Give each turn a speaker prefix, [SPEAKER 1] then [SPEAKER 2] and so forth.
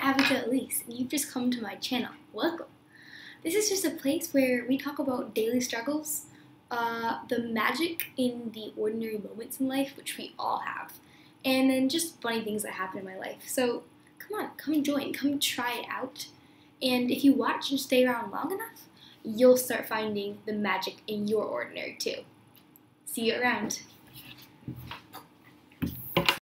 [SPEAKER 1] Abigale Elyse, and you've just come to my channel. Welcome. This is just a place where we talk about daily struggles, the magic in the ordinary moments in life, which we all have, and then just funny things that happen in my life. So come on, come join, come try it out. And if you watch and stay around long enough, you'll start finding the magic in your ordinary too. See you around.